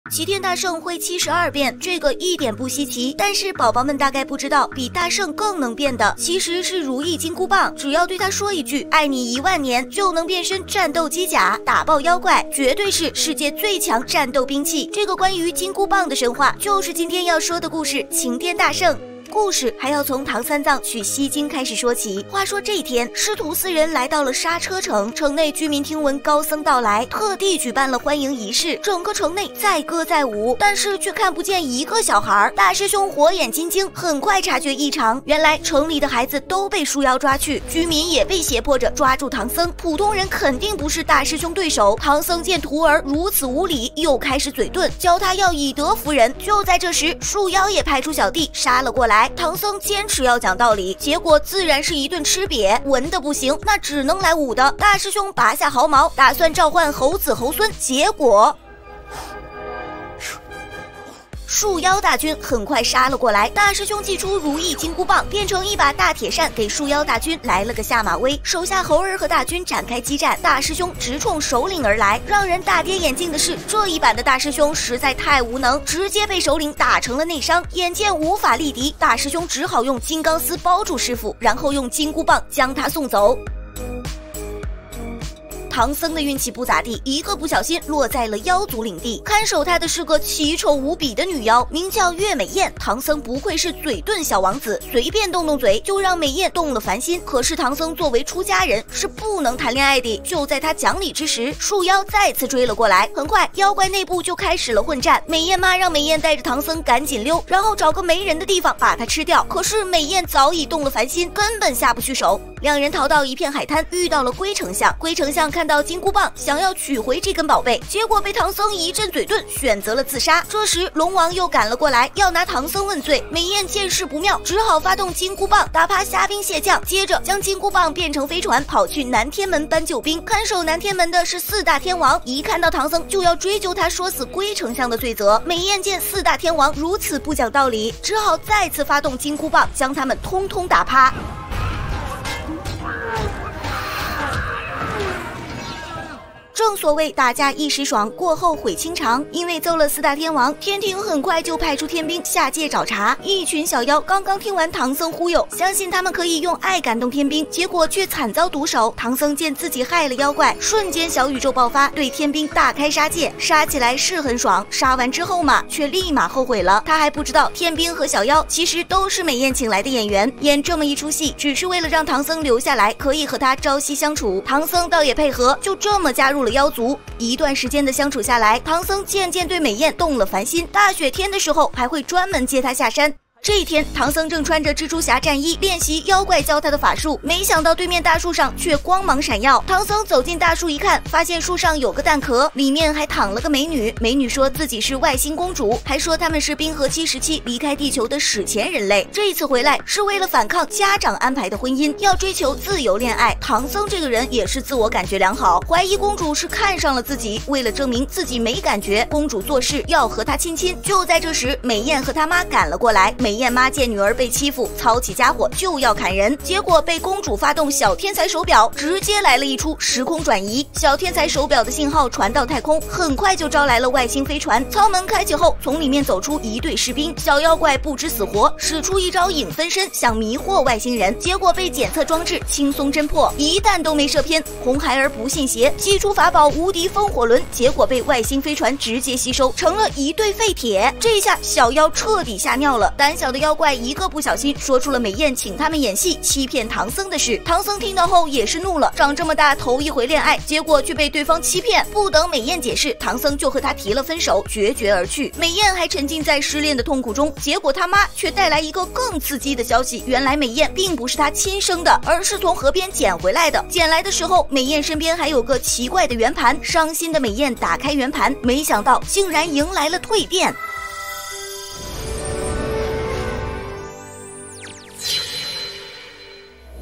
齐天大圣会72变，这个一点不稀奇。但是宝宝们大概不知道，比大圣更能变的其实是如意金箍棒。只要对他说一句“爱你10000年”，就能变身战斗机甲，打爆妖怪，绝对是世界最强战斗兵器。这个关于金箍棒的神话，就是今天要说的故事——齐天大圣。故事还要从唐三藏取西经开始说起。话说这天，师徒4人来到了刹车城，城内居民听闻高僧到来，特地举办了欢迎仪式。整个城内载歌载舞，但是却看不见一个小孩。大师兄火眼金睛，很快察觉异常。原来城里的孩子都被树妖抓去，居民也被胁迫着抓住唐僧。普通人肯定不是大师兄对手。唐僧见徒儿如此无礼，又开始嘴遁，教他要以德服人。就在这时，树妖也派出小弟杀了过来。唐僧坚持要讲道理，结果自然是一顿吃瘪。文的不行，那只能来武的。大师兄拔下毫毛，打算召唤猴子猴孙，结果树妖大军很快杀了过来。大师兄祭出如意金箍棒，变成一把大铁扇，给树妖大军来了个下马威。手下猴儿和大军展开激战，大师兄直冲首领而来。让人大跌眼镜的是，这一版的大师兄实在太无能，直接被首领打成了内伤。眼见无法力敌，大师兄只好用金刚丝包住师傅，然后用金箍棒将他送走。唐僧的运气不咋地，一个不小心落在了妖族领地。看守他的是个奇丑无比的女妖，名叫月美艳。唐僧不愧是嘴遁小王子，随便动动嘴就让美艳动了凡心。可是唐僧作为出家人是不能谈恋爱的。就在他讲理之时，树妖再次追了过来。很快妖怪内部就开始了混战。美艳妈让美艳带着唐僧赶紧溜，然后找个没人的地方把他吃掉。可是美艳早已动了凡心，根本下不去手。两人逃到一片海滩，遇到了龟丞相。龟丞相看到金箍棒，想要取回这根宝贝，结果被唐僧一阵嘴遁，选择了自杀。这时龙王又赶了过来，要拿唐僧问罪。美艳见势不妙，只好发动金箍棒打趴虾兵蟹将，接着将金箍棒变成飞船，跑去南天门搬救兵。看守南天门的是4大天王，一看到唐僧就要追究他说死龟丞相的罪责。美艳见4大天王如此不讲道理，只好再次发动金箍棒，将他们通通打趴。正所谓打架一时爽，过后悔清肠。因为揍了4大天王，天庭很快就派出天兵下界找茬。一群小妖刚刚听完唐僧忽悠，相信他们可以用爱感动天兵，结果却惨遭毒手。唐僧见自己害了妖怪，瞬间小宇宙爆发，对天兵大开杀戒。杀起来是很爽，杀完之后嘛，却立马后悔了。他还不知道天兵和小妖其实都是美艳请来的演员，演这么一出戏，只是为了让唐僧留下来，可以和他朝夕相处。唐僧倒也配合，就这么加入了妖族。一段时间的相处下来，唐僧渐渐对美艳动了凡心。大雪天的时候，还会专门接她下山。这一天，唐僧正穿着蜘蛛侠战衣练习妖怪教他的法术，没想到对面大树上却光芒闪耀。唐僧走进大树一看，发现树上有个蛋壳，里面还躺了个美女。美女说自己是外星公主，还说他们是冰河期时期离开地球的史前人类，这一次回来是为了反抗家长安排的婚姻，要追求自由恋爱。唐僧这个人也是自我感觉良好，怀疑公主是看上了自己，为了证明自己没感觉，公主做事要和他亲亲。就在这时，美艳和他妈赶了过来。美艳妈见女儿被欺负，操起家伙就要砍人，结果被公主发动小天才手表，直接来了一出时空转移。小天才手表的信号传到太空，很快就招来了外星飞船。舱门开启后，从里面走出一队士兵，小妖怪不知死活，使出一招影分身，想迷惑外星人，结果被检测装置轻松侦破，一弹都没射偏。红孩儿不信邪，祭出法宝无敌风火轮，结果被外星飞船直接吸收，成了一堆废铁。这下小妖彻底吓尿了，胆小的妖怪一个不小心说出了美艳请他们演戏欺骗唐僧的事。唐僧听到后也是怒了，长这么大头一回恋爱，结果却被对方欺骗。不等美艳解释，唐僧就和他提了分手，决绝而去。美艳还沉浸在失恋的痛苦中，结果他妈却带来一个更刺激的消息，原来美艳并不是他亲生的，而是从河边捡回来的。捡来的时候，美艳身边还有个奇怪的圆盘，伤心的美艳打开圆盘，没想到竟然迎来了蜕变。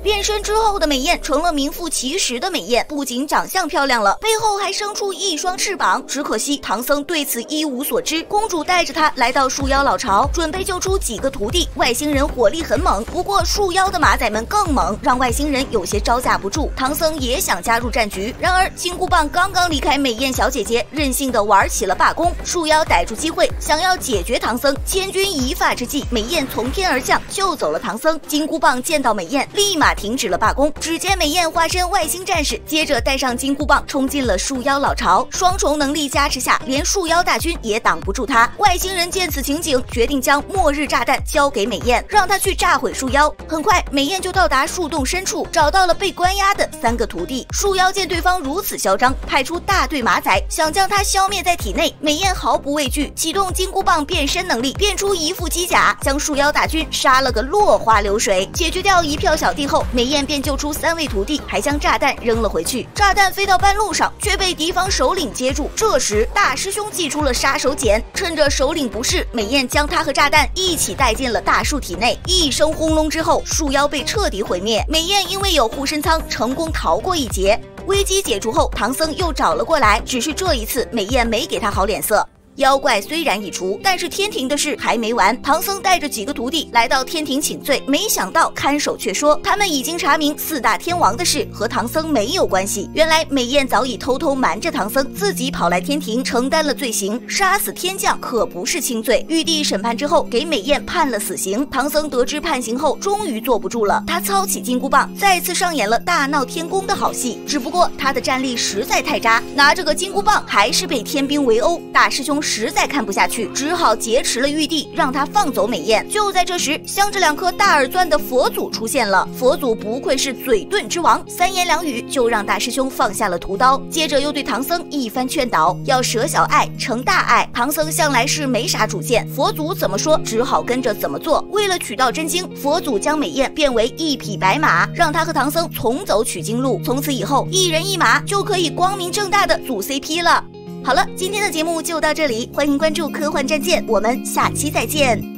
变身之后的美艳成了名副其实的美艳，不仅长相漂亮了，背后还生出一双翅膀。只可惜唐僧对此一无所知。公主带着他来到树妖老巢，准备救出几个徒弟。外星人火力很猛，不过树妖的马仔们更猛，让外星人有些招架不住。唐僧也想加入战局，然而金箍棒刚刚离开美艳小姐姐，任性的玩起了罢工。树妖逮住机会，想要解决唐僧。千钧一发之际，美艳从天而降，救走了唐僧。金箍棒见到美艳，立马停止了罢工。只见美艳化身外星战士，接着带上金箍棒冲进了树妖老巢。双重能力加持下，连树妖大军也挡不住他。外星人见此情景，决定将末日炸弹交给美艳，让她去炸毁树妖。很快，美艳就到达树洞深处，找到了被关押的3个徒弟。树妖见对方如此嚣张，派出大队马仔想将他消灭在体内。美艳毫不畏惧，启动金箍棒变身能力，变出一副机甲，将树妖大军杀了个落花流水。解决掉一票小弟后，美艳便救出3位徒弟，还将炸弹扔了回去。炸弹飞到半路上，却被敌方首领接住。这时大师兄祭出了杀手锏，趁着首领不适，美艳将他和炸弹一起带进了大树体内。一声轰隆之后，树妖被彻底毁灭。美艳因为有护身舱，成功逃过一劫。危机解除后，唐僧又找了过来，只是这一次美艳没给他好脸色。妖怪虽然已除，但是天庭的事还没完。唐僧带着几个徒弟来到天庭请罪，没想到看守却说他们已经查明4大天王的事和唐僧没有关系。原来美艳早已偷偷瞒着唐僧，自己跑来天庭承担了罪行。杀死天将可不是轻罪。玉帝审判之后，给美艳判了死刑。唐僧得知判刑后，终于坐不住了，他操起金箍棒，再次上演了大闹天宫的好戏。只不过他的战力实在太渣，拿着个金箍棒还是被天兵围殴。大师兄实在看不下去，只好劫持了玉帝，让他放走美艳。就在这时，镶着2颗大耳钻的佛祖出现了。佛祖不愧是嘴遁之王，3言2语就让大师兄放下了屠刀，接着又对唐僧一番劝导，要舍小爱成大爱。唐僧向来是没啥主见，佛祖怎么说只好跟着怎么做。为了取到真经，佛祖将美艳变为1匹白马，让他和唐僧重走取经路。从此以后，1人1马就可以光明正大的组 CP 了。好了，今天的节目就到这里，欢迎关注科幻战舰，我们下期再见。